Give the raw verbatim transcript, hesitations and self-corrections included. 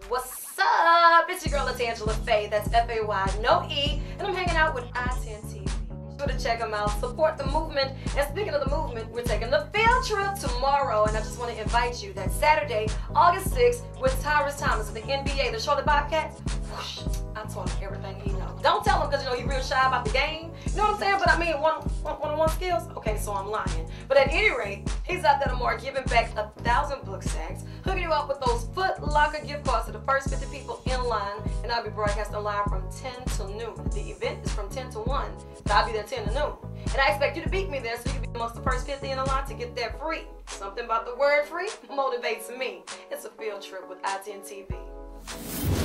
What's up? It's your girl, it's Angela Faye. That's F A Y, no E. And I'm hanging out with I ten T V. Be sure to check them out. Support the movement. And speaking of the movement, we're taking the field trip tomorrow. And I just want to invite you that Saturday, August sixth, with Tyrus Thomas of the N B A, the Charlotte Bobcats. Whoosh, I taught him everything he knows. Don't tell him because, you know, he's real shy about the game. You know what I'm saying? But I mean, one, one, one-on-one skills. Okay, so I'm lying. But at any rate, he's out there tomorrow giving back a thousand book sacks, hooking you up with those Foot Locker gift cards to the first fifty people in line, and I'll be broadcasting live from ten till noon. The event is from ten to one, but I'll be there ten to noon. And I expect you to beat me there so you can be amongst the first fifty in the line to get that free. Something about the word free motivates me. It's a field trip with I ten T V.